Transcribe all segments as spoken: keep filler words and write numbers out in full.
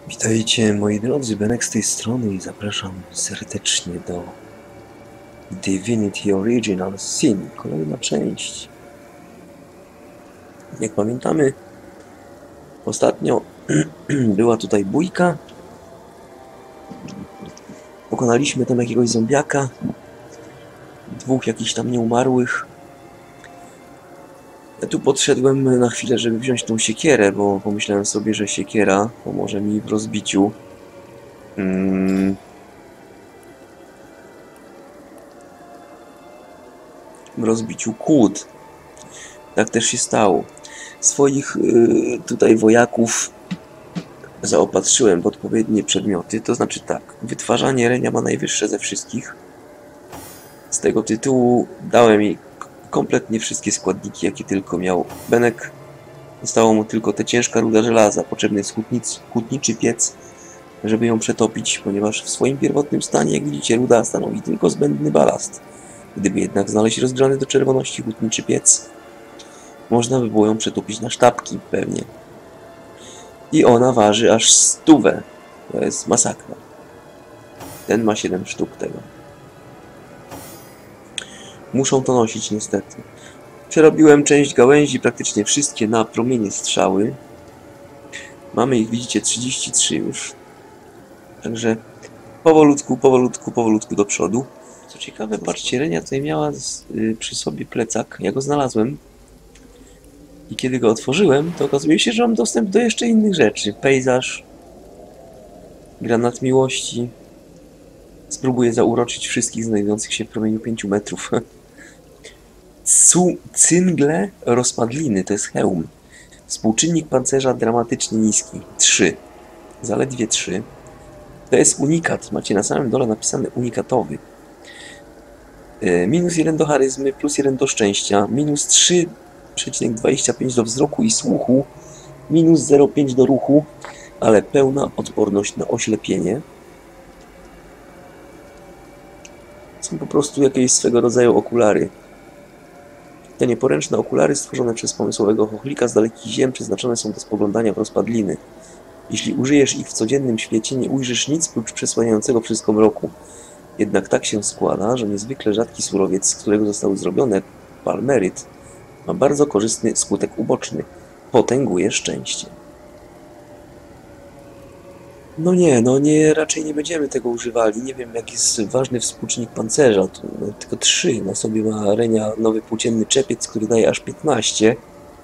Witajcie moi drodzy, Benek z tej strony i zapraszam serdecznie do Divinity Original Sin, kolejna część. Jak pamiętamy, ostatnio była tutaj bójka, pokonaliśmy tam jakiegoś zombiaka, dwóch jakichś tam nieumarłych. Ja tu podszedłem na chwilę, żeby wziąć tą siekierę, bo pomyślałem sobie, że siekiera pomoże mi w rozbiciu hmm, w rozbiciu kłód. Tak też się stało. Swoich y, tutaj wojaków zaopatrzyłem w odpowiednie przedmioty, to znaczy tak, wytwarzanie renia ma najwyższe ze wszystkich. Z tego tytułu dałem jej kompletnie wszystkie składniki, jakie tylko miał Benek. Zostało mu tylko ta ciężka ruda żelaza, potrzebny jest hutnic, hutniczy piec, żeby ją przetopić, ponieważ w swoim pierwotnym stanie, jak widzicie, ruda stanowi tylko zbędny balast. Gdyby jednak znaleźć rozgrzany do czerwoności hutniczy piec, można by było ją przetopić na sztabki pewnie. I ona waży aż stówę. To jest masakra. Ten ma siedem sztuk tego. Muszą to nosić niestety. Przerobiłem część gałęzi, praktycznie wszystkie, na promienie strzały. Mamy ich, widzicie, trzydzieści trzy już. Także powolutku, powolutku, powolutku do przodu. Co ciekawe, patrzcie, Renia tutaj miała z, y, przy sobie plecak. Ja go znalazłem. I kiedy go otworzyłem, to okazuje się, że mam dostęp do jeszcze innych rzeczy. Pejzaż, granat miłości. Spróbuję zauroczyć wszystkich znajdujących się w promieniu pięciu metrów. Cu cyngle rozpadliny, to jest hełm. Współczynnik pancerza dramatycznie niski. trzy. Zaledwie trzy. To jest unikat. Macie na samym dole napisane unikatowy. Yy, minus jeden do charyzmy, plus jeden do szczęścia, minus trzy przecinek dwadzieścia pięć do wzroku i słuchu, minus zero przecinek pięć do ruchu, ale pełna odporność na oślepienie. Są po prostu jakieś swego rodzaju okulary. Te nieporęczne okulary stworzone przez pomysłowego chochlika z dalekich ziem przeznaczone są do spoglądania w rozpadliny. Jeśli użyjesz ich w codziennym świecie, nie ujrzysz nic prócz przesłaniającego wszystko mroku. Jednak tak się składa, że niezwykle rzadki surowiec, z którego zostały zrobione, palmeryt, ma bardzo korzystny skutek uboczny. Potęguje szczęście. No nie, no nie, raczej nie będziemy tego używali. Nie wiem, jaki jest ważny współczynnik pancerza. To, no, tylko trzy. Na sobie ma Renia nowy płócienny czepiec, który daje aż piętnaście.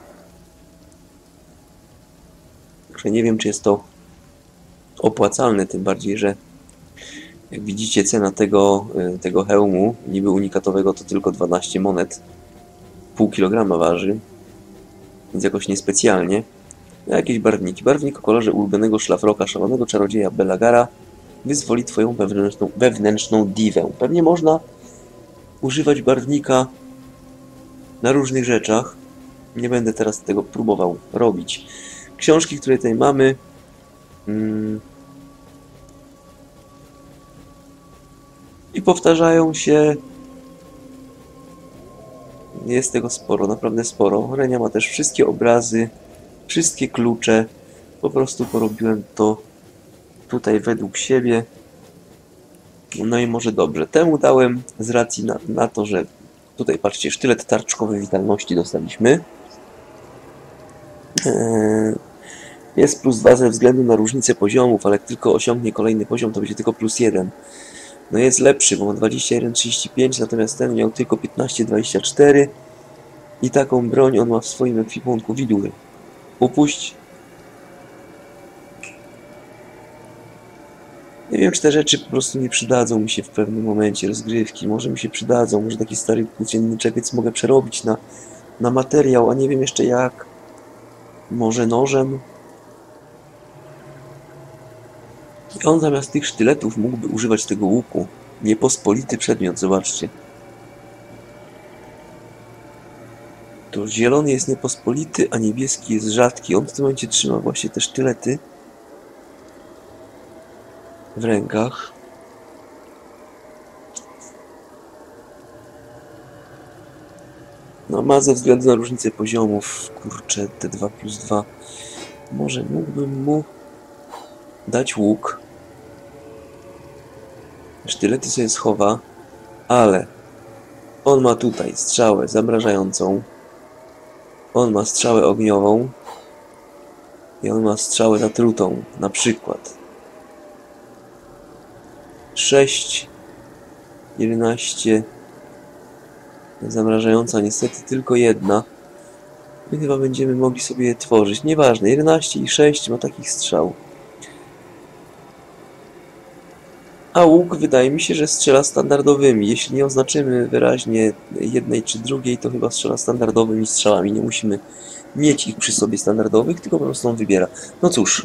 Także nie wiem, czy jest to opłacalne, tym bardziej, że jak widzicie, cena tego, tego hełmu, niby unikatowego, to tylko dwanaście monet. Pół kilograma waży, więc jakoś niespecjalnie. Jakieś barwniki. Barwnik o kolorze ulubionego szlafroka szalonego czarodzieja Belagara wyzwoli twoją wewnętrzną, wewnętrzną diwę. Pewnie można używać barwnika na różnych rzeczach. Nie będę teraz tego próbował robić. Książki, które tutaj mamy, hmm, i powtarzają się. Jest tego sporo, naprawdę sporo. Renia ma też wszystkie obrazy, wszystkie klucze. Po prostu porobiłem to tutaj według siebie. No i może dobrze. Temu dałem z racji na, na to, że tutaj patrzcie, sztylet tarczkowy witalności dostaliśmy. Eee, jest plus dwa ze względu na różnicę poziomów, ale jak tylko osiągnie kolejny poziom, to będzie tylko plus jeden. No jest lepszy, bo ma dwadzieścia jeden trzydzieści pięć, natomiast ten miał tylko piętnaście dwadzieścia cztery i taką broń on ma w swoim ekwipunku. Widły. Upuść. Nie wiem, czy te rzeczy po prostu nie przydadzą mi się w pewnym momencie rozgrywki. Może mi się przydadzą, może taki stary płócienny czepiec mogę przerobić na, na materiał, a nie wiem jeszcze jak. Może nożem. I on zamiast tych sztyletów mógłby używać tego łuku. Niepospolity przedmiot, zobaczcie. To zielony jest niepospolity, a niebieski jest rzadki. On w tym momencie trzyma właśnie te sztylety w rękach. No ma ze względu na różnicę poziomów, kurczę, te dwa plus dwa. Może mógłbym mu dać łuk. Sztylety sobie schowa, ale on ma tutaj strzałę zamrażającą. On ma strzałę ogniową. I on ma strzałę zatrutą, na przykład. sześć, jedenaście. Zamrażająca niestety tylko jedna. My chyba będziemy mogli sobie je tworzyć. Nieważne, jedenaście i sześć ma takich strzał. A łuk wydaje mi się, że strzela standardowymi. Jeśli nie oznaczymy wyraźnie jednej czy drugiej, to chyba strzela standardowymi strzałami. Nie musimy mieć ich przy sobie standardowych, tylko po prostu on wybiera. No cóż.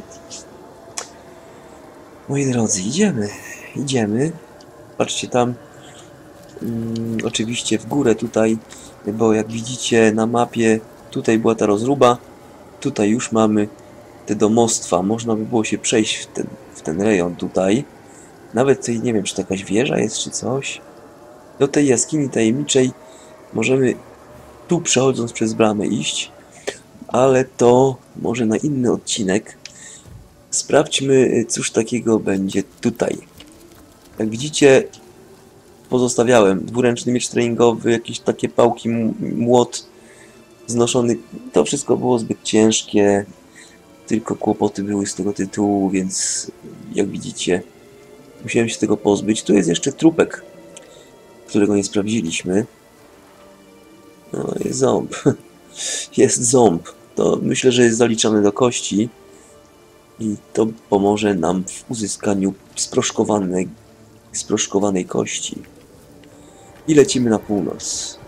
Moi drodzy, idziemy. Idziemy. Patrzcie tam. Hmm, oczywiście w górę tutaj, bo jak widzicie na mapie, tutaj była ta rozruba. Tutaj już mamy te domostwa. Można by było się przejść w ten, w ten rejon tutaj. Nawet tutaj nie wiem, czy to jakaś wieża jest, czy coś. Do tej jaskini tajemniczej możemy tu, przechodząc przez bramę, iść. Ale to może na inny odcinek. Sprawdźmy, cóż takiego będzie tutaj. Jak widzicie, pozostawiałem dwuręczny miecz treningowy, jakieś takie pałki, młot znoszony. To wszystko było zbyt ciężkie. Tylko kłopoty były z tego tytułu, więc jak widzicie, musiałem się tego pozbyć. Tu jest jeszcze trupek, którego nie sprawdziliśmy. No, jest ząb. Jest ząb. To myślę, że jest zaliczany do kości. I to pomoże nam w uzyskaniu sproszkowanej, sproszkowanej kości. I lecimy na północ.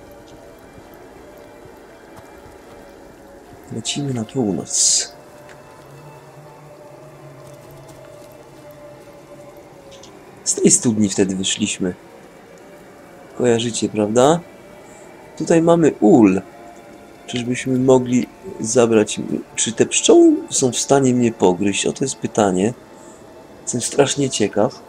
Lecimy na północ. Z tej studni wtedy wyszliśmy. Kojarzycie, prawda? Tutaj mamy ul. Czyżbyśmy mogli zabrać... Czy te pszczoły są w stanie mnie pogryźć? O, to jest pytanie. Jestem strasznie ciekaw.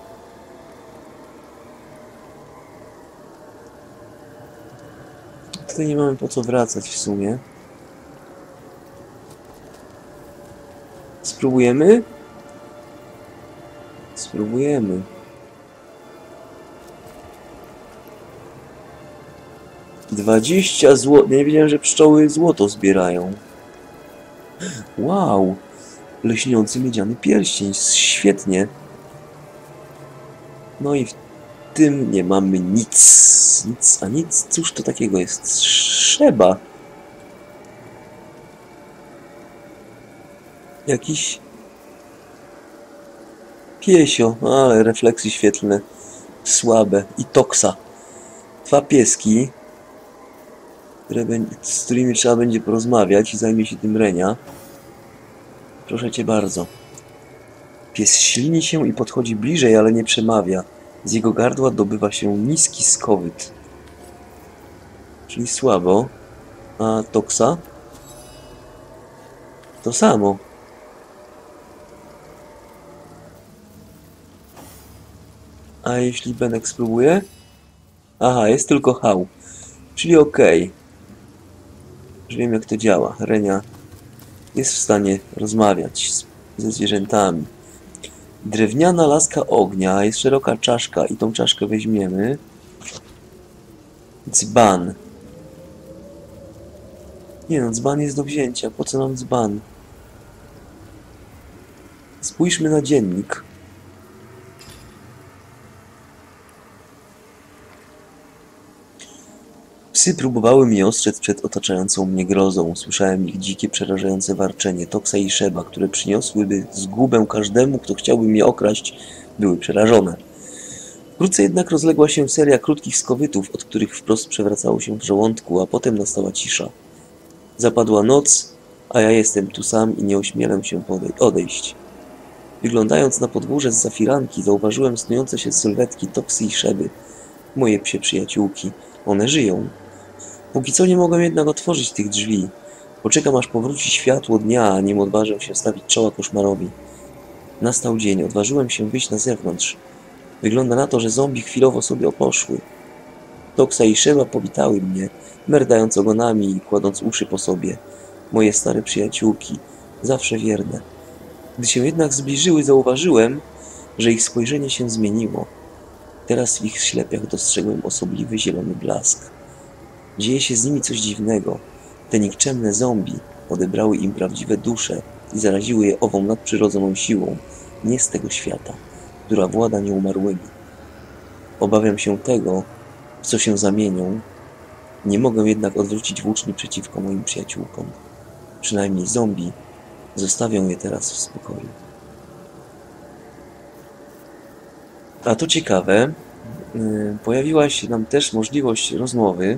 Tutaj nie mamy po co wracać w sumie. Spróbujemy? Spróbujemy. dwadzieścia złotych. Nie wiedziałem, że pszczoły złoto zbierają. Wow! Lśniący miedziany pierścień. Świetnie. No i w tym nie mamy nic. Nic, a nic. Cóż to takiego jest? Trzeba. Jakiś... piesio. Ale refleksy świetlne. Słabe. I toksa. Dwa pieski, z którymi trzeba będzie porozmawiać i zajmie się tym Renia. Proszę cię bardzo. Pies ślini się i podchodzi bliżej, ale nie przemawia. Z jego gardła dobywa się niski skowyt. Czyli słabo. A toksa? To samo. A jeśli Benek spróbuje? Aha, jest tylko hał. Czyli okej. Okay. Już wiem, jak to działa. Renia jest w stanie rozmawiać z, ze zwierzętami. Drewniana laska ognia. Jest szeroka czaszka i tą czaszkę weźmiemy. Dzban. Nie no, dzban jest do wzięcia. Po co nam dzban? Spójrzmy na dziennik. Psy próbowały mnie ostrzec przed otaczającą mnie grozą. Słyszałem ich dzikie, przerażające warczenie. Toksa i Szeba, które przyniosłyby zgubę każdemu, kto chciałby mnie okraść, były przerażone. Wkrótce jednak rozległa się seria krótkich skowytów, od których wprost przewracało się w żołądku, a potem nastała cisza. Zapadła noc, a ja jestem tu sam i nie ośmielę się odejść. Wyglądając na podwórze z zafiranki, zauważyłem snujące się sylwetki Toksy i Szeby. Moje psie przyjaciółki. One żyją. Póki co nie mogłem jednak otworzyć tych drzwi. Poczekam, aż powróci światło dnia, a nim odważę się stawić czoła koszmarowi. Nastał dzień. Odważyłem się wyjść na zewnątrz. Wygląda na to, że zombie chwilowo sobie oposzły. Toksa i Szeba powitały mnie, merdając ogonami i kładąc uszy po sobie. Moje stare przyjaciółki, zawsze wierne. Gdy się jednak zbliżyły, zauważyłem, że ich spojrzenie się zmieniło. Teraz w ich ślepiach dostrzegłem osobliwy zielony blask. Dzieje się z nimi coś dziwnego. Te nikczemne zombie odebrały im prawdziwe dusze i zaraziły je ową nadprzyrodzoną siłą, nie z tego świata, która włada nieumarłymi. Obawiam się tego, w co się zamienią. Nie mogę jednak odwrócić włóczni przeciwko moim przyjaciółkom. Przynajmniej zombie zostawią je teraz w spokoju. A to ciekawe, yy, pojawiła się nam też możliwość rozmowy.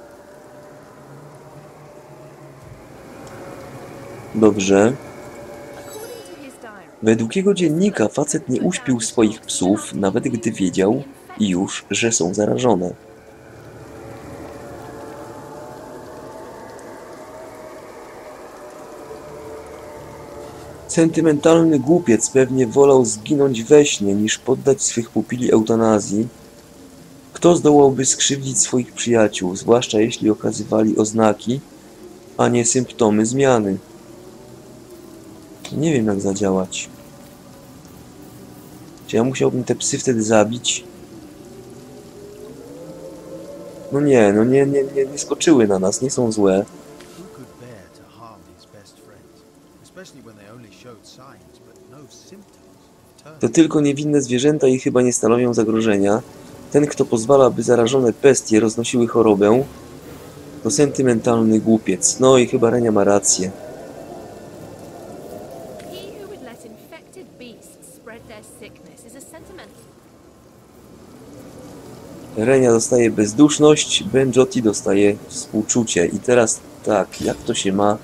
Dobrze. Według jego dziennika facet nie uśpił swoich psów, nawet gdy wiedział już, że są zarażone. Sentymentalny głupiec pewnie wolał zginąć we śnie, niż poddać swych pupili eutanazji. Kto zdołałby skrzywdzić swoich przyjaciół, zwłaszcza jeśli okazywali oznaki, a nie symptomy zmiany? Nie wiem, jak zadziałać. Czy ja musiałbym te psy wtedy zabić? No nie, no nie, nie, nie, nie skoczyły na nas, nie są złe. To tylko niewinne zwierzęta i chyba nie stanowią zagrożenia. Ten, kto pozwala, by zarażone bestie roznosiły chorobę, to sentymentalny głupiec. No i chyba Renia ma rację. Renia dostaje bezduszność, Benjotti dostaje współczucie. I teraz tak, jak to się ma?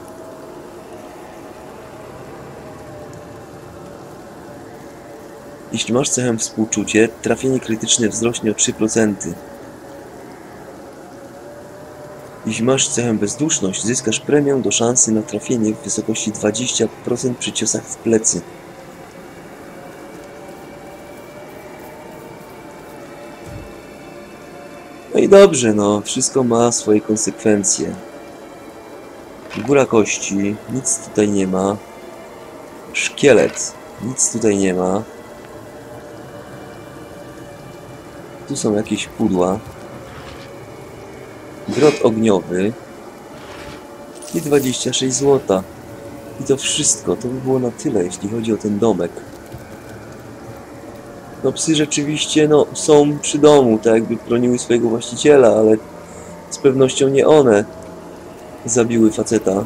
Jeśli masz cechę współczucie, trafienie krytyczne wzrośnie o trzy procent. Jeśli masz cechę bezduszność, zyskasz premię do szansy na trafienie w wysokości dwadzieścia procent przy ciosach w plecy. No i dobrze, no, wszystko ma swoje konsekwencje. Góra kości, nic tutaj nie ma. Szkielet, nic tutaj nie ma. Tu są jakieś pudła. Grot ogniowy. I dwadzieścia sześć złota. I to wszystko, to by było na tyle, jeśli chodzi o ten domek. No psy rzeczywiście, no, są przy domu, tak jakby broniły swojego właściciela, ale z pewnością nie one zabiły faceta.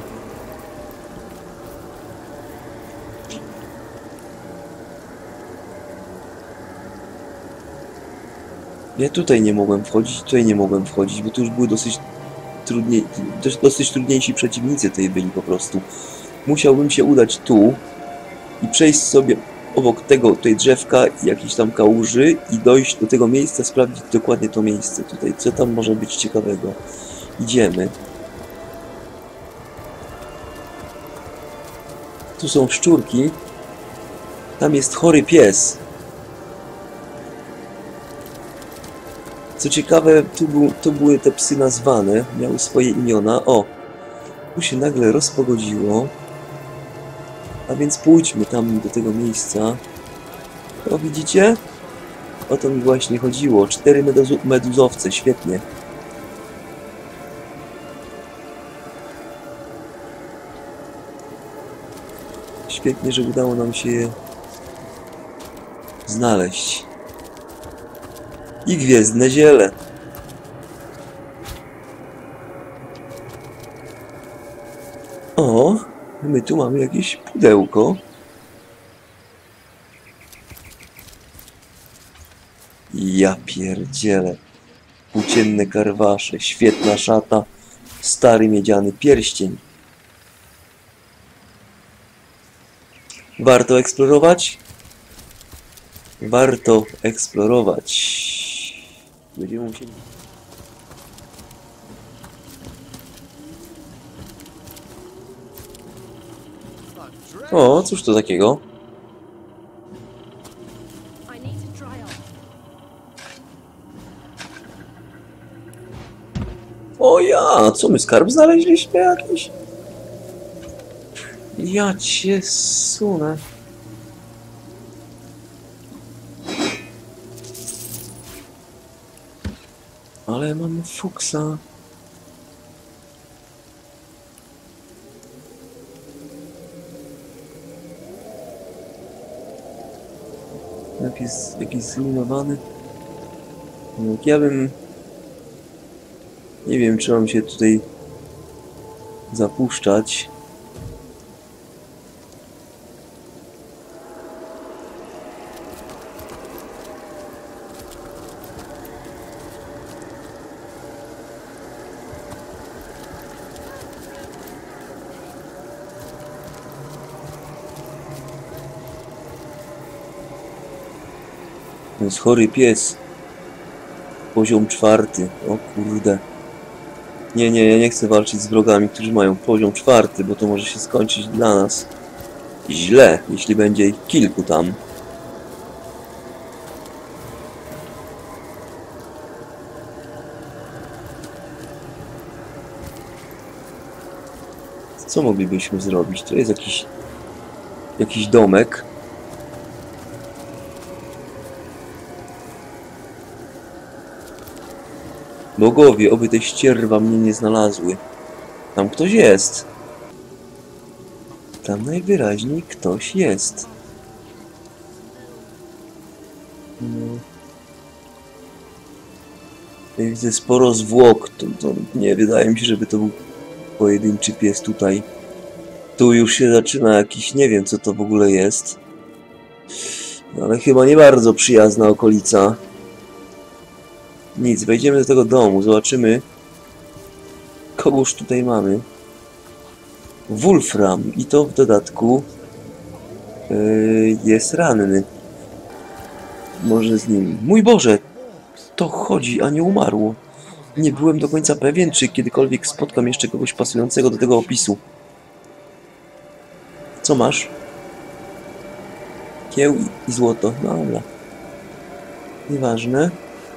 Ja tutaj nie mogłem wchodzić, tutaj nie mogłem wchodzić, bo tu już były dosyć trudniej, dosyć, dosyć trudniejsi przeciwnicy tutaj byli po prostu. Musiałbym się udać tu i przejść sobie obok tego, tej drzewka, jakiejś tam kałuży i dojść do tego miejsca, sprawdzić dokładnie to miejsce tutaj. Co tam może być ciekawego? Idziemy. Tu są szczurki. Tam jest chory pies. Co ciekawe, tu, był, tu były te psy nazwane, miały swoje imiona. O, tu się nagle rozpogodziło. A więc pójdźmy tam do tego miejsca. O, widzicie? O to mi właśnie chodziło. Cztery meduzo meduzowce, świetnie. Świetnie, że udało nam się je znaleźć. I gwiezdne ziele. O, my tu mamy jakieś pudełko. Ja pierdzielę. Płócienne karwasze, świetna szata, stary miedziany pierścień. Warto eksplorować? Warto eksplorować. Będziemy musieli... O, cóż to takiego? O ja, co my, skarb znaleźliśmy jakiś? Ja cię sunę. Ale mamy fuksa. Jak jest jakiś zrujnowany. Jak ja bym... Nie wiem, czy mam się tutaj zapuszczać. To jest chory pies. Poziom czwarty. O kurde. Nie, nie, ja nie chcę walczyć z wrogami, którzy mają poziom czwarty, bo to może się skończyć dla nas źle, jeśli będzie ich kilku tam. Co moglibyśmy zrobić? To jest jakiś... jakiś domek. Bogowie, oby te ścierwa mnie nie znalazły. Tam ktoś jest. Tam najwyraźniej ktoś jest. No. Ja widzę sporo zwłok. To, to nie wydaje mi się, żeby to był pojedynczy pies tutaj. Tu już się zaczyna jakiś... nie wiem, co to w ogóle jest. Ale chyba nie bardzo przyjazna okolica. Nic, wejdziemy do tego domu, zobaczymy, kogóż tutaj mamy. Wolfram i to w dodatku yy, jest ranny. Może z nim... Mój Boże! To chodzi, a nie umarło. Nie byłem do końca pewien, czy kiedykolwiek spotkam jeszcze kogoś pasującego do tego opisu. Co masz? Kieł i złoto. No dobra. Nieważne.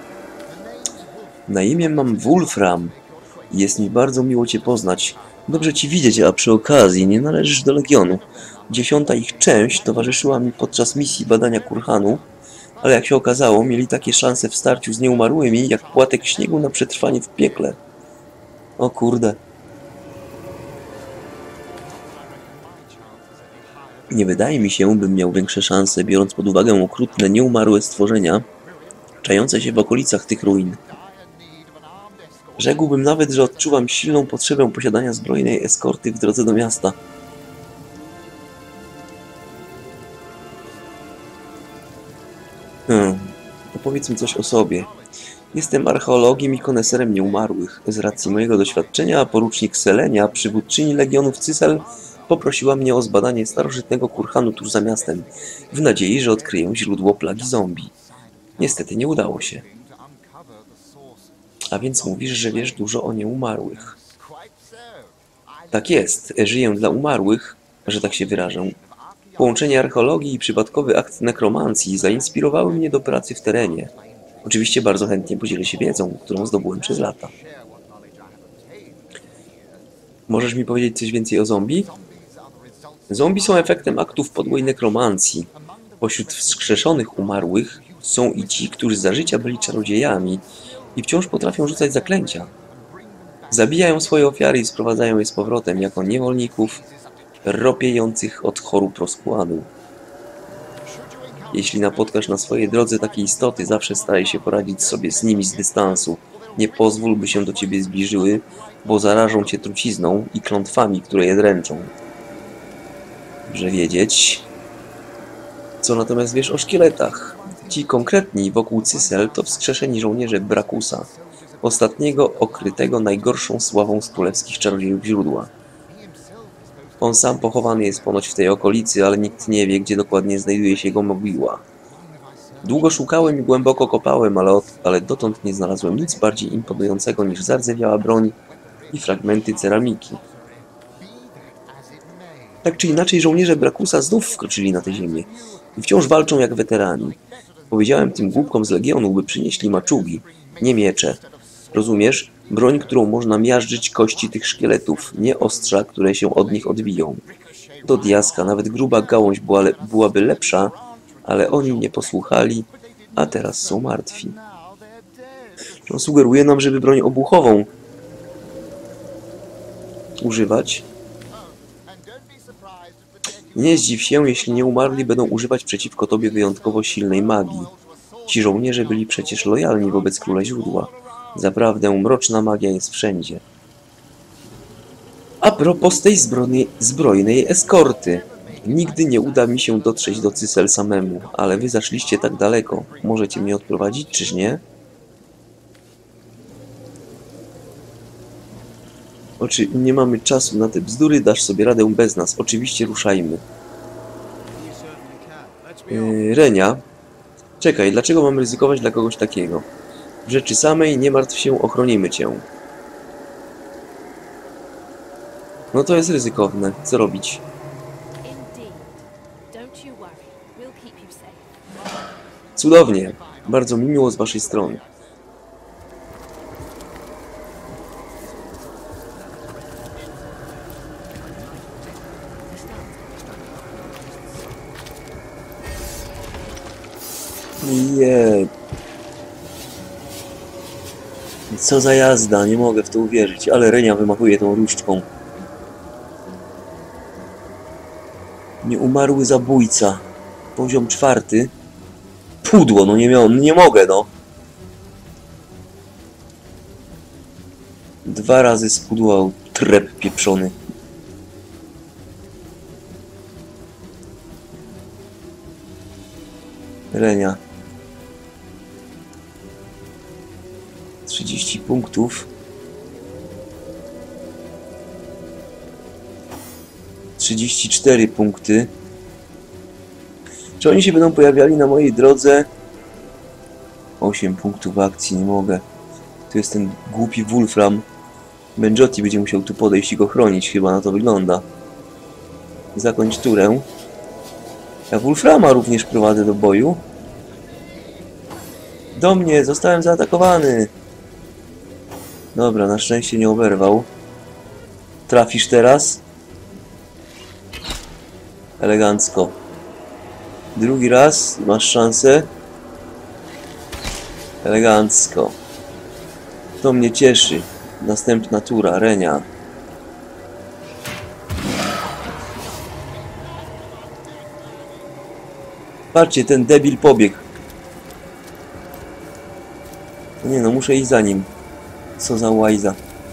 Na imię mam Wolfram. Jest mi bardzo miło Cię poznać. Dobrze Ci widzieć, a przy okazji nie należysz do Legionu. Dziesiąta ich część towarzyszyła mi podczas misji badania Kurhanu, ale jak się okazało, mieli takie szanse w starciu z nieumarłymi, jak płatek śniegu na przetrwanie w piekle. O kurde. Nie wydaje mi się, bym miał większe szanse, biorąc pod uwagę okrutne, nieumarłe stworzenia, czające się w okolicach tych ruin. Rzekłbym nawet, że odczuwam silną potrzebę posiadania zbrojnej eskorty w drodze do miasta. Hmm. Opowiedz mi coś o sobie. Jestem archeologiem i koneserem nieumarłych. Z racji mojego doświadczenia porucznik Selenia, przywódczyni Legionów Cysel, poprosiła mnie o zbadanie starożytnego kurhanu tuż za miastem, w nadziei, że odkryję źródło plagi zombie. Niestety nie udało się. A więc mówisz, że wiesz dużo o nieumarłych. Tak jest, żyję dla umarłych, że tak się wyrażę. Połączenie archeologii i przypadkowy akt nekromancji zainspirowały mnie do pracy w terenie. Oczywiście bardzo chętnie podzielę się wiedzą, którą zdobyłem przez lata. Możesz mi powiedzieć coś więcej o zombie? Zombie są efektem aktów podłej nekromancji. Pośród wskrzeszonych umarłych są i ci, którzy za życia byli czarodziejami i wciąż potrafią rzucać zaklęcia. Zabijają swoje ofiary i sprowadzają je z powrotem jako niewolników ropiejących od chorób rozkładu. Jeśli napotkasz na swojej drodze takie istoty, zawsze staraj się poradzić sobie z nimi z dystansu. Nie pozwól, by się do ciebie zbliżyły, bo zarażą cię trucizną i klątwami, które je dręczą. Dobrze wiedzieć. Co natomiast wiesz o szkieletach? Ci konkretni wokół Cysel to wskrzeszeni żołnierze Brakusa, ostatniego okrytego najgorszą sławą z królewskich czarodziejów źródła. On sam pochowany jest ponoć w tej okolicy, ale nikt nie wie, gdzie dokładnie znajduje się jego mogiła. Długo szukałem i głęboko kopałem, ale, od, ale dotąd nie znalazłem nic bardziej imponującego niż zardzewiała broń i fragmenty ceramiki. Tak czy inaczej, żołnierze Brakusa znów wkroczyli na tę ziemię i wciąż walczą jak weterani. Powiedziałem tym głupkom z Legionu, by przynieśli maczugi, nie miecze. Rozumiesz? Broń, którą można miażdżyć kości tych szkieletów, nie ostrza, które się od nich odbiją. Do diaska, nawet gruba gałąź była le byłaby lepsza, ale oni nie posłuchali, a teraz są martwi. On sugeruje nam, żeby broń obuchową używać. Nie zdziw się, jeśli nieumarli będą używać przeciwko tobie wyjątkowo silnej magii. Ci żołnierze byli przecież lojalni wobec Króla Źródła. Zaprawdę mroczna magia jest wszędzie. A propos tej zbrojnej, zbrojnej eskorty. Nigdy nie uda mi się dotrzeć do Cysel samemu, ale wy zaszliście tak daleko. Możecie mnie odprowadzić, czyż nie? Oczy, nie mamy czasu na te bzdury, dasz sobie radę bez nas. Oczywiście ruszajmy. Yy, Renia. Czekaj, dlaczego mam ryzykować dla kogoś takiego? W rzeczy samej nie martw się, ochronimy cię. No to jest ryzykowne. Co robić? Cudownie. Bardzo mi miło z waszej strony. Je. Co za jazda, nie mogę w to uwierzyć, ale Renia wymachuje tą różdżką. Nieumarły zabójca. Poziom czwarty. Pudło, no nie miałem, nie mogę, no. Dwa razy spudłał trep pieprzony. Renia. trzydzieści punktów. trzydzieści cztery punkty. Czy oni się będą pojawiali na mojej drodze? osiem punktów akcji, nie mogę. Tu jest ten głupi Wolfram. Benjotti będzie musiał tu podejść i go chronić, chyba na to wygląda. Zakończ turę. Ja Wolframa również prowadzę do boju. Do mnie! Zostałem zaatakowany! Dobra, na szczęście nie oberwał. Trafisz teraz? Elegancko. Drugi raz. Masz szansę. Elegancko. To mnie cieszy. Następna tura. Renia. Patrzcie, ten debil pobiegł. Nie no, muszę iść za nim. Co za łajza.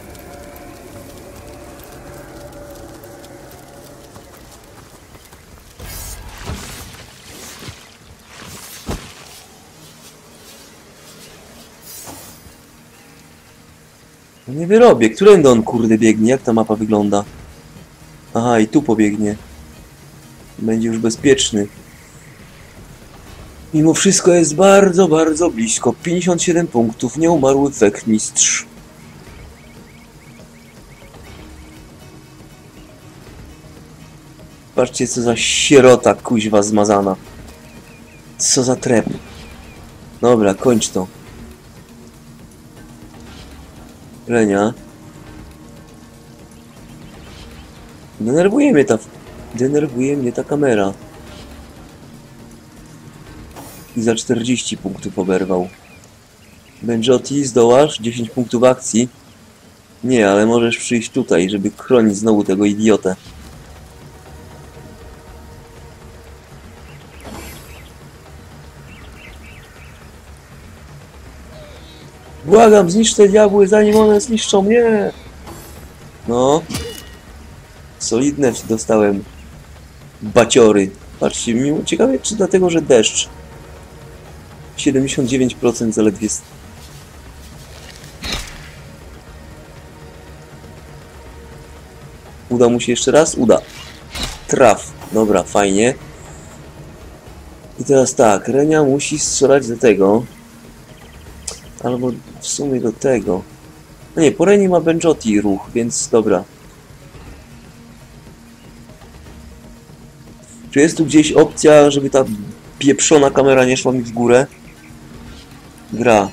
No nie wyrobię. Którędy on kurde biegnie? Jak ta mapa wygląda? Aha, i tu pobiegnie. Będzie już bezpieczny. Mimo wszystko jest bardzo, bardzo blisko. pięćdziesiąt siedem punktów. Nieumarły Fechmistrz. Patrzcie, co za sierota, kuźwa zmazana. Co za trep. Dobra, kończ to. Renia. Denerwuje mnie ta... Denerwuje mnie ta kamera. I za czterdzieści punktów oberwał. Benjotti, zdołasz? dziesięć punktów akcji. Nie, ale możesz przyjść tutaj, żeby chronić znowu tego idiotę. Błagam, zniszcz te diabły, zanim one zniszczą mnie! No. Solidne dostałem. Baciory. Patrzcie, miło. Ciekawe, czy dlatego, że deszcz. siedemdziesiąt dziewięć procent zaledwie. Uda mu się jeszcze raz? Uda. Traf. Dobra, fajnie. I teraz tak, Renia musi strzelać do tego. Albo w sumie do tego. No nie, po Reni ma Benjotti ruch, więc dobra. Czy jest tu gdzieś opcja, żeby ta pieprzona kamera nie szła mi w górę? Gra.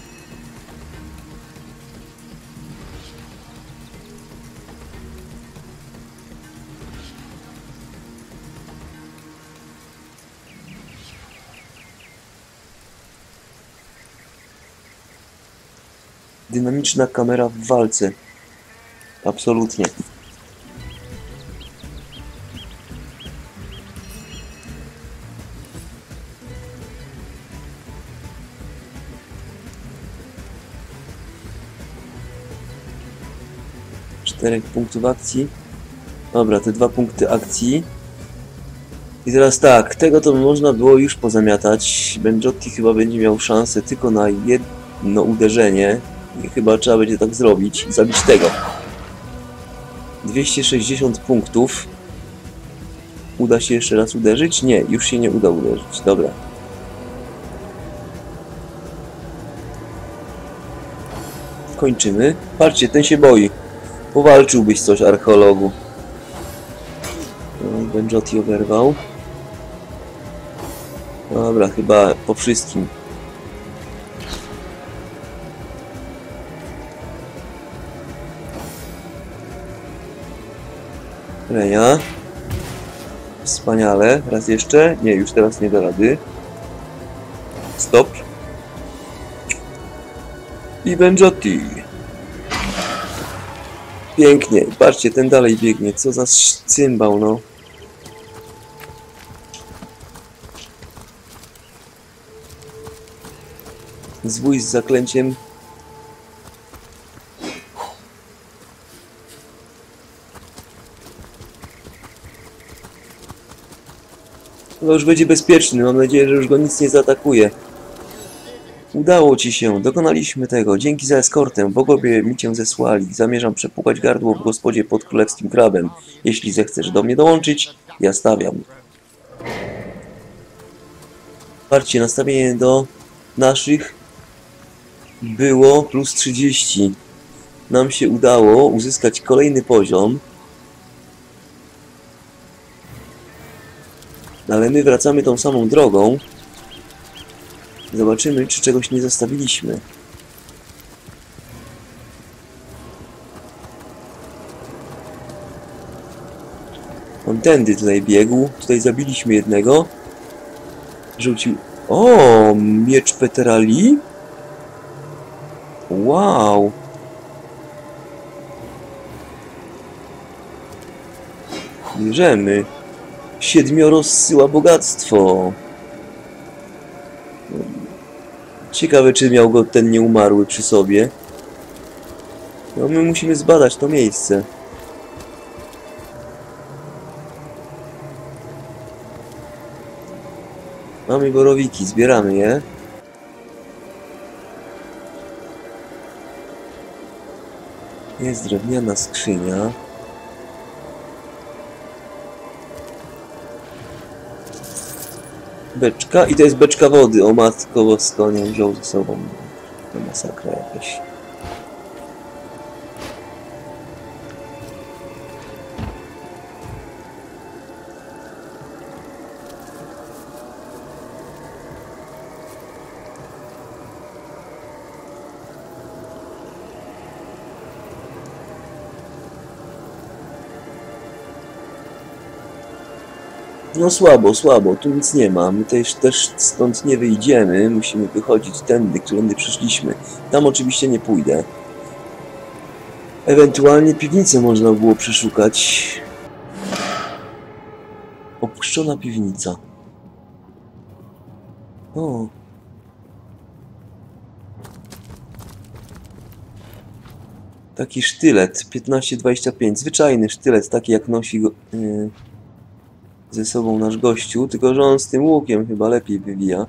Dynamiczna kamera w walce. Absolutnie. Czterech punktów akcji. Dobra, te dwa punkty akcji. I teraz tak, tego to można było już pozamiatać. Benjotti chyba będzie miał szansę tylko na jedno uderzenie. I chyba trzeba będzie tak zrobić i zabić tego. dwieście sześćdziesiąt punktów. Uda się jeszcze raz uderzyć? Nie, już się nie uda uderzyć. Dobra. Kończymy. Patrzcie, ten się boi. Powalczyłbyś coś, archeologu. No, Benjotti oberwał. Dobra, chyba po wszystkim. Renia. Wspaniale. Raz jeszcze. Nie, już teraz nie da rady. Stop. I Benjotti. Pięknie. Patrzcie, ten dalej biegnie. Co za cymbał, no. Zwój z zaklęciem. No już będzie bezpieczny. Mam nadzieję, że już go nic nie zaatakuje. Udało ci się. Dokonaliśmy tego. Dzięki za eskortę. Bogowie mi cię zesłali. Zamierzam przepukać gardło w gospodzie pod królewskim krabem. Jeśli zechcesz do mnie dołączyć, ja stawiam. Patrzcie, nastawienie do naszych było plus trzydzieści. Nam się udało uzyskać kolejny poziom. Ale my wracamy tą samą drogą. Zobaczymy, czy czegoś nie zostawiliśmy. On tędy tutaj biegł. Tutaj zabiliśmy jednego. Rzucił... O, miecz Peterali? Wow! Bierzemy. Siedmioro zsyła bogactwo. Ciekawe, czy miał go ten nieumarły przy sobie. No, my musimy zbadać to miejsce. Mamy borowiki, zbieramy je. Jest drewniana skrzynia. Beczka i to jest beczka wody. O matko bosko, nie wziął ze sobą. To masakra jakaś. No słabo, słabo, tu nic nie ma. My też, też stąd nie wyjdziemy. Musimy wychodzić tędy, którędy przyszliśmy. Tam oczywiście nie pójdę. Ewentualnie piwnicę można było przeszukać. Opuszczona piwnica. O. Taki sztylet, piętnaście dwadzieścia pięć. Zwyczajny sztylet, taki jak nosi go... Yy... ze sobą nasz gościu, tylko że on z tym łukiem chyba lepiej wywija.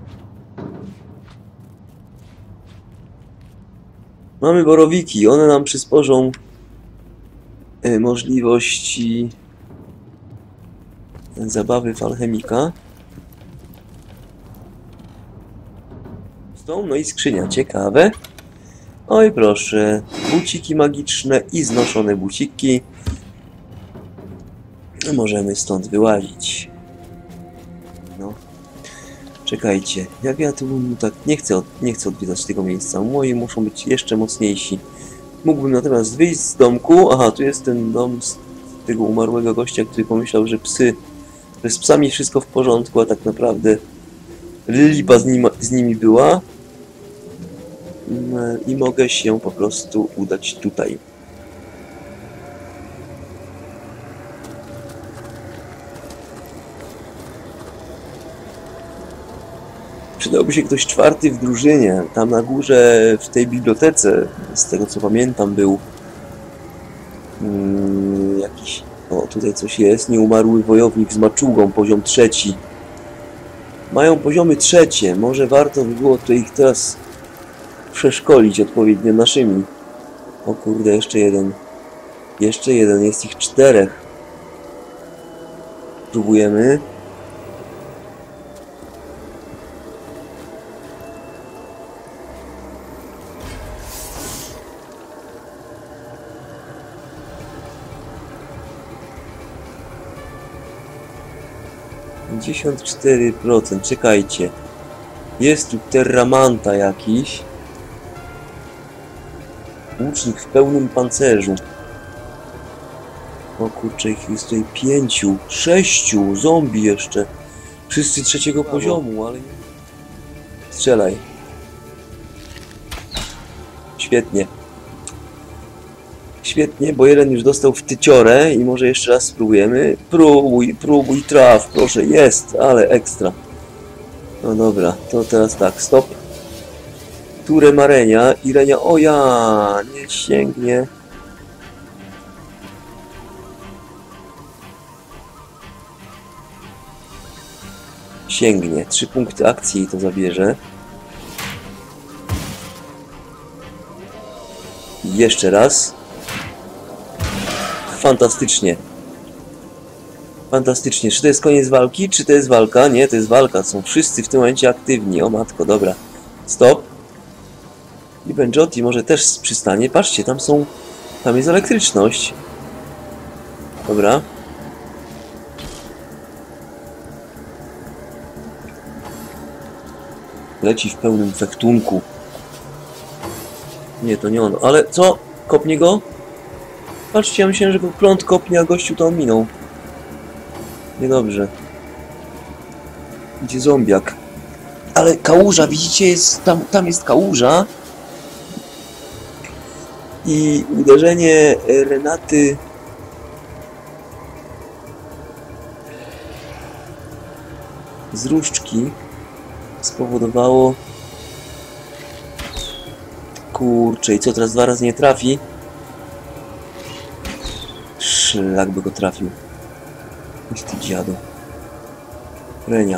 Mamy borowiki, one nam przysporzą y, możliwości zabawy w alchemika. No i skrzynia, ciekawe. Oj proszę, buciki magiczne i znoszone buciki. Możemy stąd wyłazić. No. Czekajcie, jak ja tu tak nie chcę, nie chcę odwiedzać tego miejsca. Moi muszą być jeszcze mocniejsi. Mógłbym natomiast wyjść z domku. Aha, tu jest ten dom z tego umarłego gościa, który pomyślał, że psy, że z psami wszystko w porządku, a tak naprawdę lipa z, nim, z nimi była. i mogę się po prostu udać tutaj. Przydałby się ktoś czwarty w drużynie. Tam na górze, w tej bibliotece, z tego co pamiętam, był hmm, jakiś... O, tutaj coś jest. Nieumarły wojownik z maczugą, poziom trzeci. Mają poziomy trzecie. Może warto by było tutaj ich teraz przeszkolić odpowiednio naszymi. O kurde, jeszcze jeden. Jeszcze jeden. Jest ich czterech. Próbujemy. pięćdziesiąt cztery procent. Czekajcie. Jest tu Terramanta jakiś. Łucznik w pełnym pancerzu. O kurczę, ich jest tutaj pięciu, sześciu, zombie jeszcze. Wszyscy trzeciego poziomu, ale... Strzelaj. Świetnie. Świetnie, bo jeden już dostał w tyciorę i może jeszcze raz spróbujemy. Próbuj, próbuj, traf, proszę, jest, ale ekstra. No dobra, to teraz tak, stop. Ture ma Renia i Renia, o ja, nie sięgnie. Sięgnie, trzy punkty akcji i to zabierze. I jeszcze raz. Fantastycznie. Fantastycznie. Czy to jest koniec walki? Czy to jest walka? Nie, to jest walka. Są wszyscy w tym momencie aktywni. O matko, dobra. Stop. I Benjotti może też przystanie. Patrzcie, tam są... Tam jest elektryczność. Dobra. Leci w pełnym fechtunku. Nie, to nie on. Ale co? Kopnie go? Patrzcie, ja myślałem, że go prąd kopnie, a gościu to ominął. Niedobrze. Gdzie zombiak? Ale kałuża, widzicie, jest, tam, tam jest kałuża. I uderzenie Renaty... z różdżki spowodowało... Kurczę, i co, teraz dwa razy nie trafi? Szlak by go trafił. Jest ty dziadu. Renia.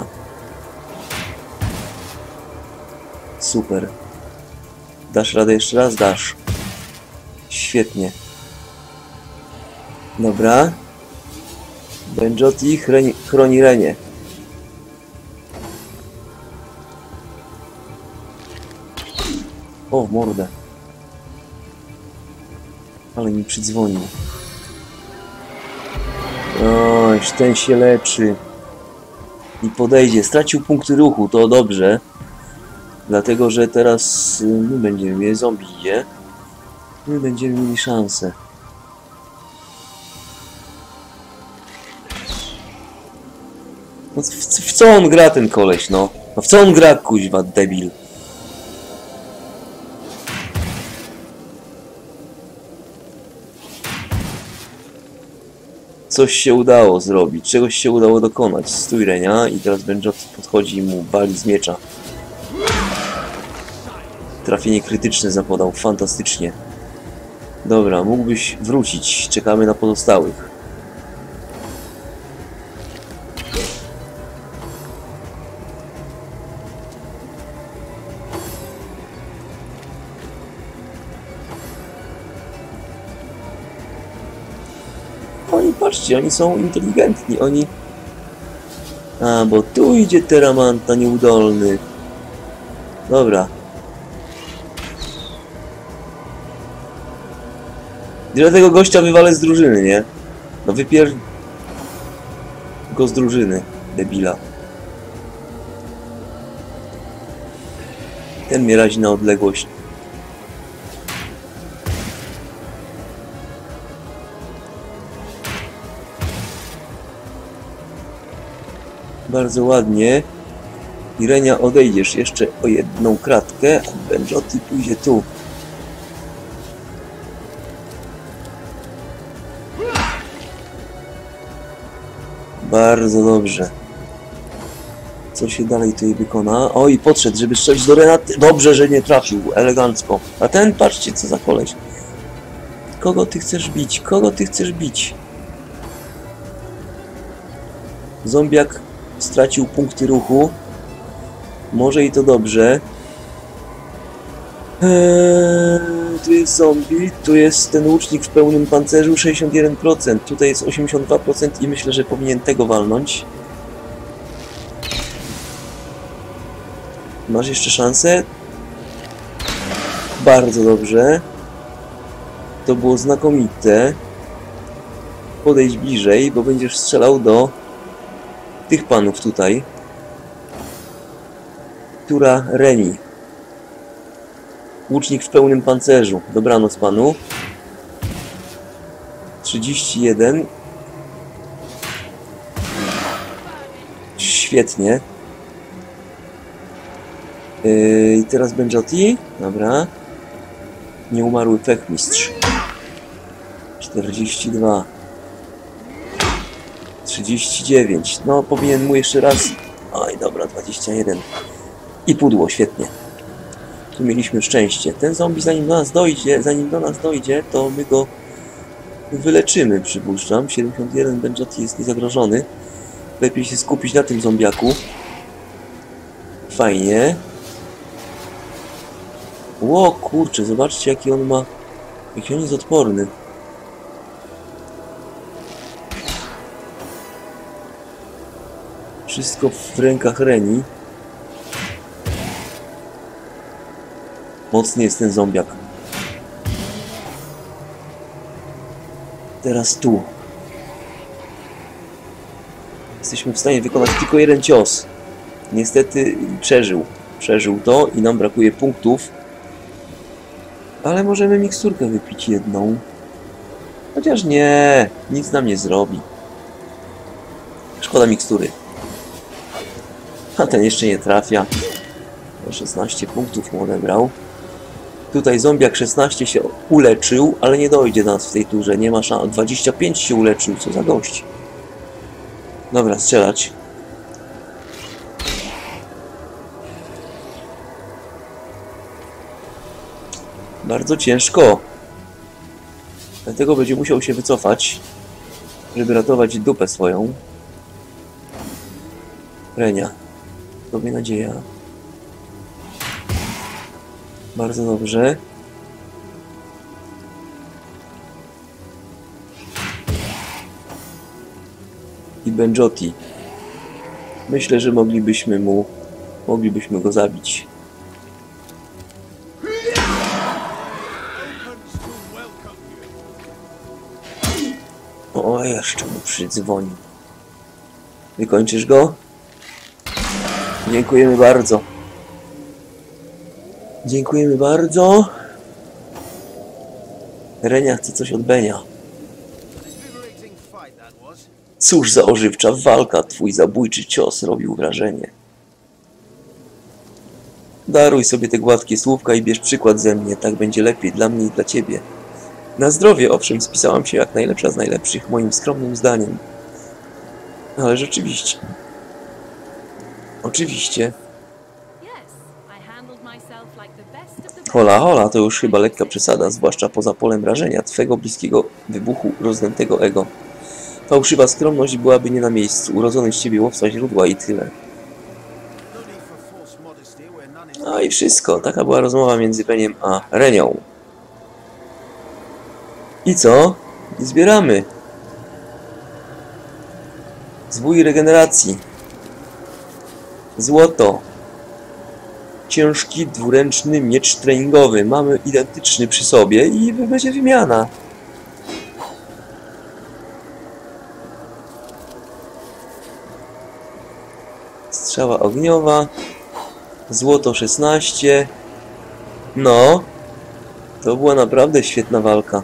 Super. Dasz radę jeszcze raz? Dasz. Świetnie. Dobra. Benjotti chroni Renię. O, w mordę. Ale mi przydzwonił. Oj, ten się leczy. I podejdzie. Stracił punkty ruchu, to dobrze. Dlatego, że teraz my będziemy mieli zombie idzie. My będziemy mieli szansę. No, w, w co on gra, ten koleś, no? No w co on gra, kuźwa, debil? Coś się udało zrobić, czegoś się udało dokonać. Stój, Renia, i teraz Benjotti podchodzi i mu wali z miecza. Trafienie krytyczne zapodał, fantastycznie. Dobra, mógłbyś wrócić, czekamy na pozostałych. Oni, patrzcie, oni są inteligentni, oni... A, bo tu idzie Terramanta nieudolny. Dobra. Ile tego gościa wywalę z drużyny, nie? No wypier... go z drużyny, debila. Ten mnie razi na odległość. Bardzo ładnie. I Renia, odejdziesz jeszcze o jedną kratkę, a Benjoty pójdzie tu. Bardzo dobrze. Co się dalej tutaj wykona? Oj, podszedł, żeby strzelić do Renaty. Dobrze, że nie trafił. Elegancko. A ten, patrzcie, co za koleś. Kogo ty chcesz bić? Kogo ty chcesz bić? Zombiak stracił punkty ruchu. Może i to dobrze. Eee, tu jest zombie, tu jest ten łucznik w pełnym pancerzu, sześćdziesiąt jeden procent. Tutaj jest osiemdziesiąt dwa procent i myślę, że powinien tego walnąć. Masz jeszcze szansę? Bardzo dobrze. To było znakomite. Podejdź bliżej, bo będziesz strzelał do tych panów tutaj. Która Reni. Łucznik w pełnym pancerzu. Dobranoc panu. trzydzieści jeden. Świetnie. I teraz Benjoty. Dobra. Nieumarły pechmistrz. czterdzieści dwa. trzydzieści dziewięć. No, powinien mu jeszcze raz... Oj, dobra, dwadzieścia jeden. I pudło, świetnie. Tu mieliśmy szczęście. Ten zombie, zanim do nas dojdzie, zanim do nas dojdzie, to my go wyleczymy, przypuszczam. siedemdziesiąt jeden, Benjoty jest niezagrożony. Lepiej się skupić na tym zombiaku. Fajnie. Ło, kurczę, zobaczcie jaki on ma... Jaki on jest odporny. Wszystko w rękach Reni. Mocny jest ten zombiak. Teraz tu. Jesteśmy w stanie wykonać tylko jeden cios. Niestety przeżył. Przeżył to i nam brakuje punktów. Ale możemy miksturkę wypić jedną. Chociaż nie, nic nam nie zrobi. Szkoda mikstury. A ten jeszcze nie trafia. szesnaście punktów mu odebrał. Tutaj zombiak szesnaście się uleczył, ale nie dojdzie do nas w tej turze. Nie ma szans. dwadzieścia pięć się uleczył, co za gość. Dobra, strzelać. Bardzo ciężko. Dlatego będzie musiał się wycofać, żeby ratować dupę swoją. Renia. Tobie nadzieja. Bardzo dobrze. I Benjoty. Myślę, że moglibyśmy mu... Moglibyśmy go zabić. O, jeszcze mu przydzwoni. Wykończysz go? Dziękujemy bardzo. Dziękujemy bardzo. Renia chce coś od Benia. Cóż za ożywcza walka. Twój zabójczy cios robił wrażenie. Daruj sobie te gładkie słówka i bierz przykład ze mnie. Tak będzie lepiej dla mnie i dla ciebie. Na zdrowie, owszem, spisałam się jak najlepsza z najlepszych, moim skromnym zdaniem. Ale rzeczywiście. Oczywiście. Hola, hola, to już chyba lekka przesada, zwłaszcza poza polem rażenia twego bliskiego wybuchu rozdętego ego. Fałszywa skromność byłaby nie na miejscu, urodzony z ciebie łowca źródła i tyle. No i wszystko, taka była rozmowa między Beniem a Renią. I co? I zbieramy. Zwój regeneracji. Złoto. Ciężki, dwuręczny miecz treningowy. Mamy identyczny przy sobie i będzie wymiana. Strzała ogniowa. Złoto szesnaście. No. To była naprawdę świetna walka.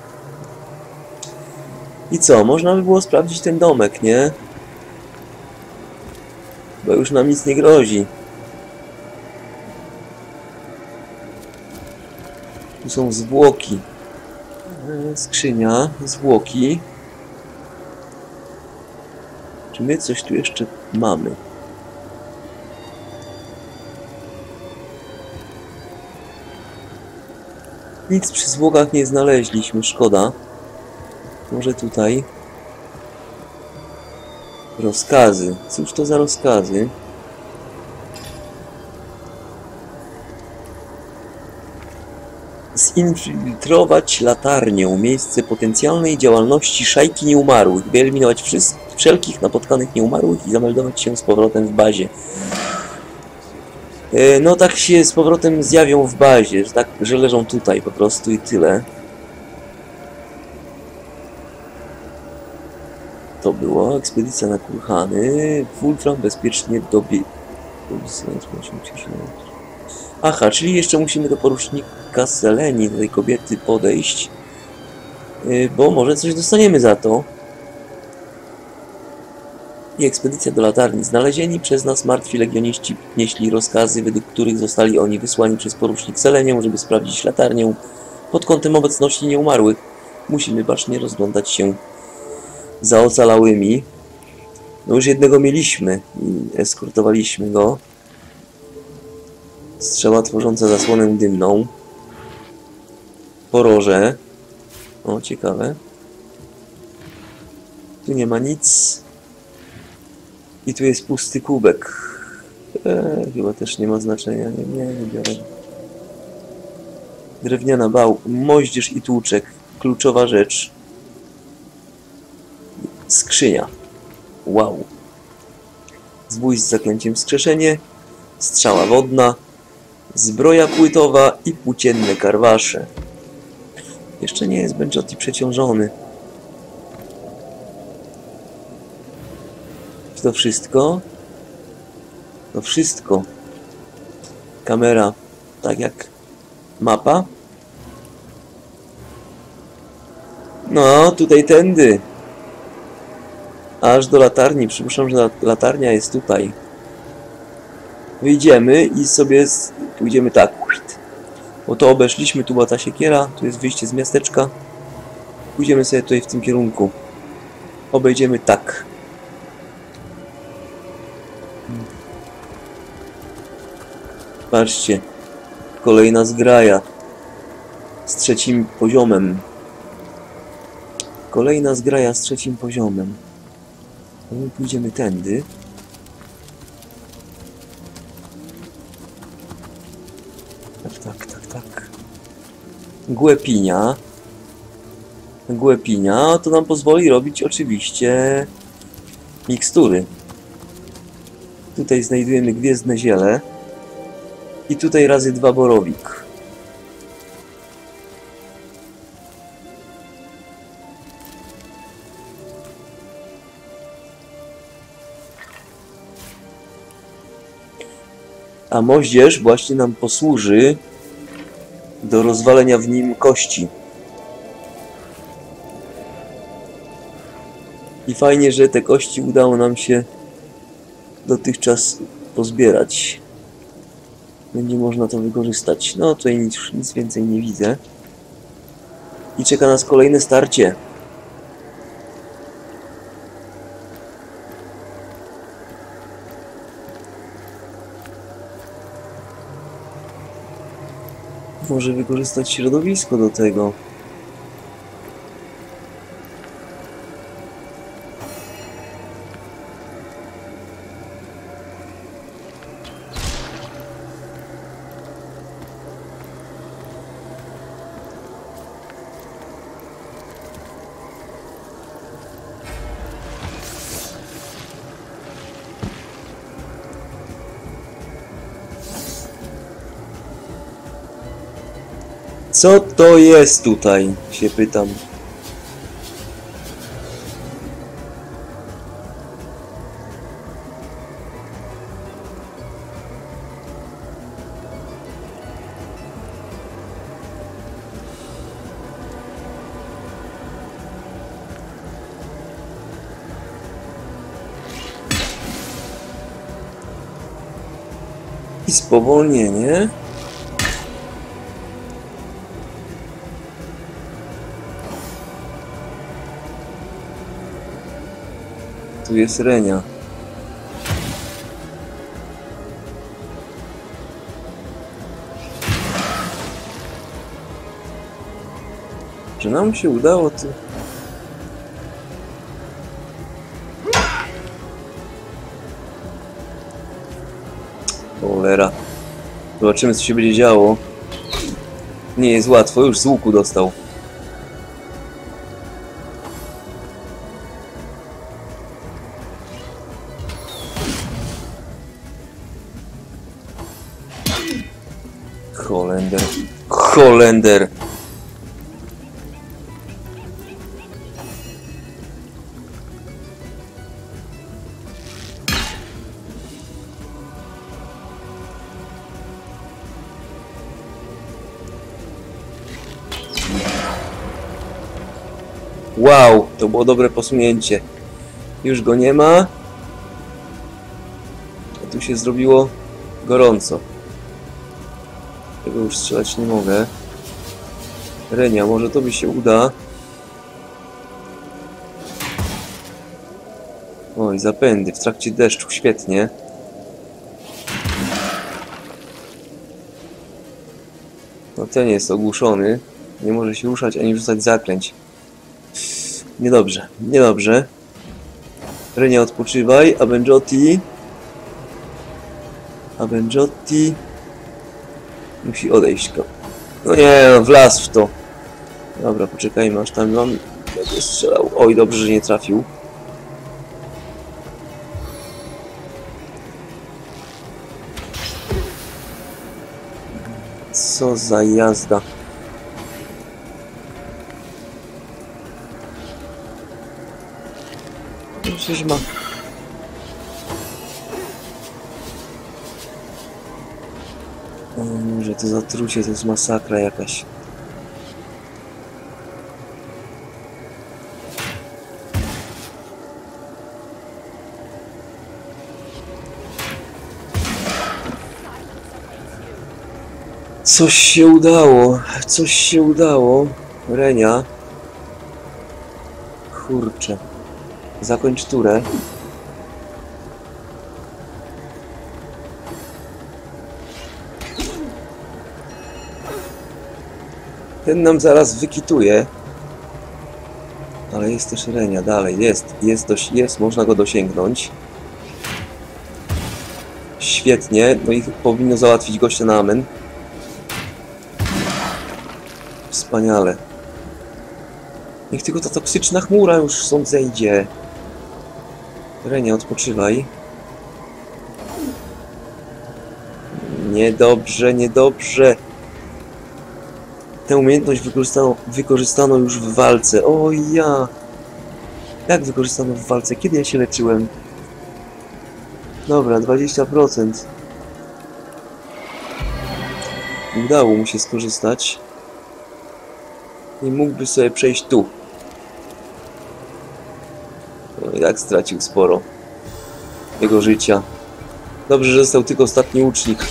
I co? Można by było sprawdzić ten domek, nie? Bo już nam nic nie grozi. Tu są zwłoki. Skrzynia, zwłoki. Czy my coś tu jeszcze mamy? Nic przy zwłokach nie znaleźliśmy, szkoda. Może tutaj. Rozkazy. Cóż to za rozkazy? Zinfiltrować latarnię, miejsce potencjalnej działalności szajki nieumarłych, wyeliminować wszelkich napotkanych nieumarłych i zameldować się z powrotem w bazie. E, no tak się z powrotem zjawią w bazie, że, tak, że leżą tutaj po prostu i tyle. To było ekspedycja na Kurhany. Fultram bezpiecznie dobie... Aha, czyli jeszcze musimy do porucznika Seleni, do tej kobiety podejść, bo może coś dostaniemy za to. I ekspedycja do latarni. Znalezieni przez nas martwi legioniści nieśli rozkazy, według których zostali oni wysłani przez porucznik Selenię, żeby sprawdzić latarnię pod kątem obecności nieumarłych. Musimy bacznie rozglądać się za ocalałymi. No już jednego mieliśmy i eskortowaliśmy go. Strzała tworząca zasłonę dymną. Poroże. O, ciekawe. Tu nie ma nic. I tu jest pusty kubek. Eee, chyba też nie ma znaczenia. Nie, nie, nie biorę. Drewniana bał, moździerz i tłuczek. Kluczowa rzecz. Skrzynia. Wow. Zbój z zaklęciem wskrzeszenie. Strzała wodna. Zbroja płytowa i płócienne karwasze. Jeszcze nie jest Benjoti przeciążony. Czy to wszystko? To wszystko. Kamera, tak jak mapa. No, tutaj tędy. Aż do latarni. Przypuszczam, że latarnia jest tutaj. Wyjdziemy i sobie pójdziemy tak. Bo to obeszliśmy, tu była ta siekiera, tu jest wyjście z miasteczka. Pójdziemy sobie tutaj w tym kierunku. Obejdziemy tak. Patrzcie. Kolejna zgraja. Z trzecim poziomem. Kolejna zgraja z trzecim poziomem. No i pójdziemy tędy. Tak, tak, tak, tak. Głepinia. Głepinia to nam pozwoli robić oczywiście mikstury. Tutaj znajdujemy gwiezdne ziele. I tutaj razy dwa borowik. A moździerz właśnie nam posłuży do rozwalenia w nim kości. I fajnie, że te kości udało nam się dotychczas pozbierać. Będzie można to wykorzystać. No tutaj nic, nic więcej nie widzę. I czeka nas kolejne starcie. Może wykorzystać środowisko do tego. Co to jest tutaj? Się pytam. I spowolnienie. Tu jest Renia. Że nam się udało to... Cholera. Zobaczymy, co się będzie działo. Nie jest łatwo, już z łuku dostał. Holender. Holender. Wow, to było dobre posunięcie. Już go nie ma. A tu się zrobiło gorąco. Tego już strzelać nie mogę. Renia, może to by się uda. Oj, zapędy w trakcie deszczu, świetnie. No ten jest ogłuszony. Nie może się ruszać ani rzucać zaklęć. Niedobrze, niedobrze. Renia, odpoczywaj. Abenjotti. Abenjotti. Musi odejść go. No nie, no, wlazł w to. Dobra, poczekajmy, aż tam mam... Będę strzelał. Oj, dobrze, że nie trafił. Co za jazda. Przecież ma... O, może to zatrucie, to jest masakra jakaś. Coś się udało, coś się udało. Renia. Kurczę. Zakończ turę. Ten nam zaraz wykituje. Ale jest też Renia, dalej, jest, jest, dość, jest, można go dosięgnąć. Świetnie, no i powinno załatwić gościa na amen. Wspaniale. Niech tylko ta toksyczna chmura już stąd zejdzie. Renia, odpoczywaj. Niedobrze, niedobrze. Tę umiejętność wykorzystano, wykorzystano już w walce. O ja! Jak wykorzystano w walce? Kiedy ja się leczyłem? Dobra, dwadzieścia procent. Udało mu się skorzystać. I mógłby sobie przejść tu. No i tak stracił sporo jego życia. Dobrze, że został tylko ostatni łucznik.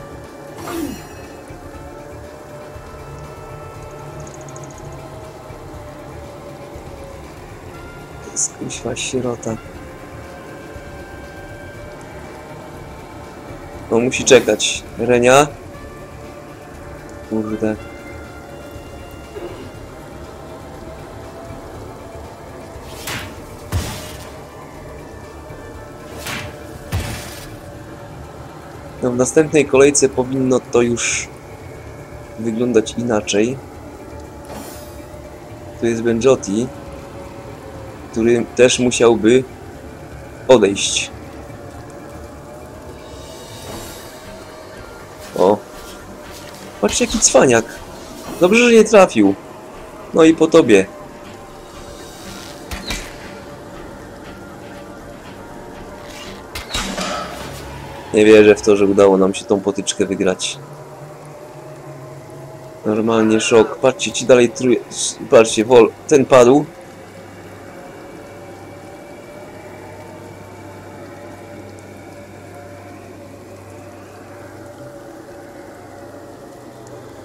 Skuśwa sierota. No musi czekać. Renia? Kurde. No w następnej kolejce powinno to już wyglądać inaczej. Tu jest Benjotti, który też musiałby odejść. O. Patrzcie, jaki cwaniak. Dobrze, że nie trafił. No i po tobie. Nie wierzę w to, że udało nam się tą potyczkę wygrać. Normalnie szok. Patrzcie, ci dalej truje... Patrzcie, Wol, ten padł.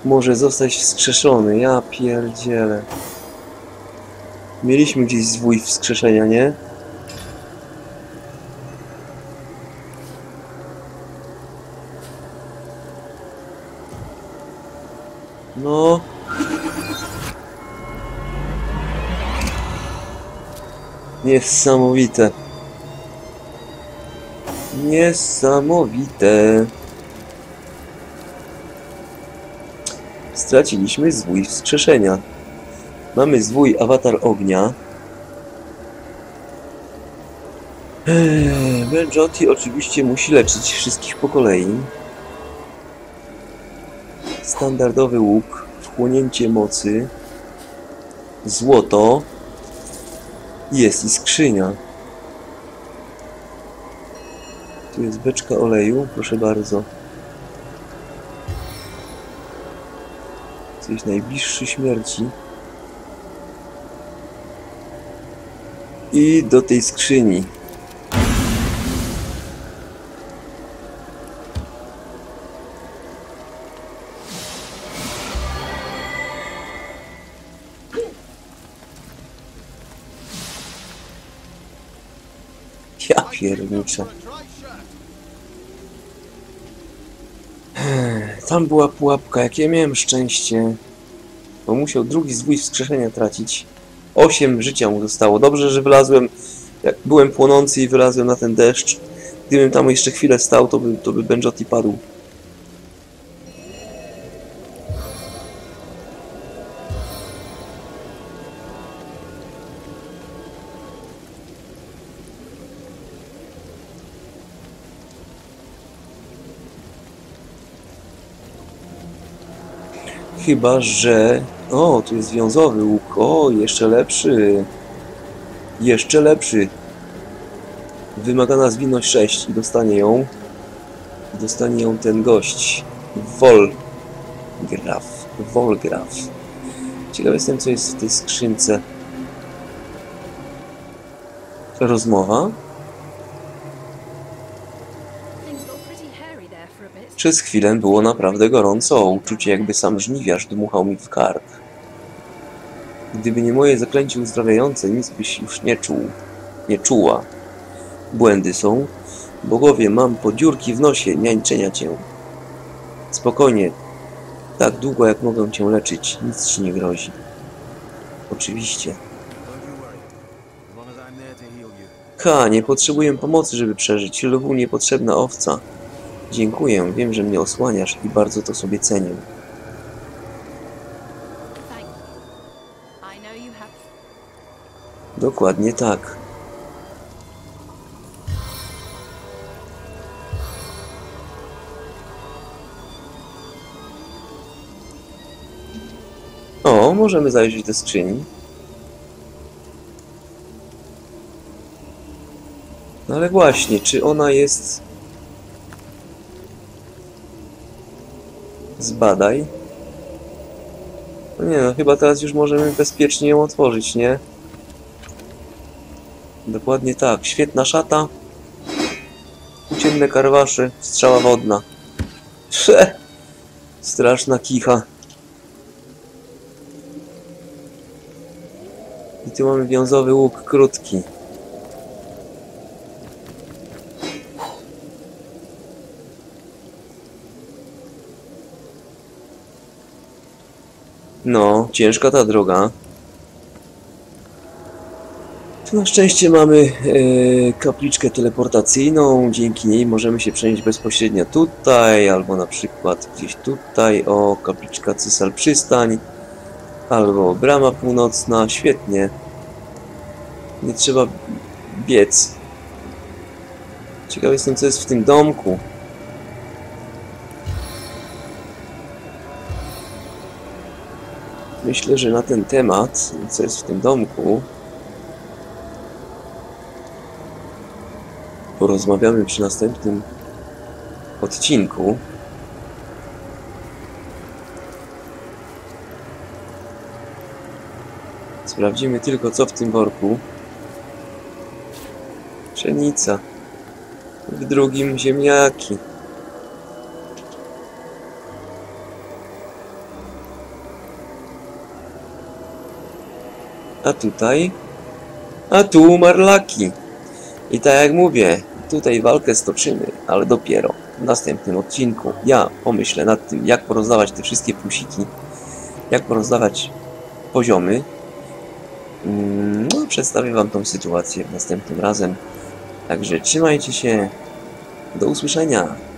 może zostać wskrzeszony. Ja pierdzielę. Mieliśmy gdzieś zwój wskrzeszenia, nie? No. Niesamowite. Niesamowite. Straciliśmy zwój wskrzeszenia. Mamy zwój awatar ognia. Eee, Benjoti oczywiście musi leczyć wszystkich po kolei. Standardowy łuk, wchłonięcie mocy, złoto. Jest i skrzynia. Tu jest beczka oleju, proszę bardzo. Jesteś najbliższy śmierci. I do tej skrzyni. Ja pierniczę. Tam była pułapka, jakie miałem szczęście. Bo musiał drugi zwój wskrzeszenia tracić. Osiem życia mu zostało. Dobrze, że wylazłem, jak byłem płonący i wylazłem na ten deszcz. Gdybym tam jeszcze chwilę stał, to by, to by Benjoti padł. Chyba, że... O, tu jest wiązowy łuk. O, jeszcze lepszy. Jeszcze lepszy. Wymagana zwinność sześć i dostanie ją. Dostanie ją ten gość. Volgraf. Volgraf. Ciekaw jestem, co jest w tej skrzynce. Rozmowa. Przez chwilę było naprawdę gorąco. Uczucie, jakby sam żniwiarz dmuchał mi w kark. Gdyby nie moje zaklęcie uzdrawiające, nic byś już nie czuł. Nie czuła. Błędy są. Bogowie, mam podziurki w nosie niańczenia cię. Spokojnie. Tak długo, jak mogę cię leczyć. Nic ci nie grozi. Oczywiście. Ha, nie potrzebuję pomocy, żeby przeżyć. Lwu niepotrzebna owca. Dziękuję, wiem, że mnie osłaniasz i bardzo to sobie cenię. Dokładnie tak. O, możemy zajrzeć do skrzyni. No ale właśnie, czy ona jest... Zbadaj. No nie no, chyba teraz już możemy bezpiecznie ją otworzyć, nie? Dokładnie tak. Świetna szata. Uciemne karwasze. Strzała wodna. Prze! Straszna kicha. I tu mamy wiązowy łuk krótki. No, ciężka ta droga. Tu na szczęście mamy yy, kapliczkę teleportacyjną. Dzięki niej możemy się przenieść bezpośrednio tutaj, albo na przykład gdzieś tutaj. O, kapliczka Cysal Przystań, albo brama północna. Świetnie. Nie trzeba biec. Ciekaw jestem, co jest w tym domku. Myślę, że na ten temat, co jest w tym domku, porozmawiamy przy następnym odcinku. Sprawdzimy tylko, co w tym worku. Pszenica. W drugim ziemniaki. A tutaj... A tu marlaki. I tak jak mówię, tutaj walkę stoczymy, ale dopiero w następnym odcinku. Ja pomyślę nad tym, jak porozdawać te wszystkie plusiki, jak porozdawać poziomy. No, przedstawię wam tą sytuację następnym razem. Także trzymajcie się. Do usłyszenia.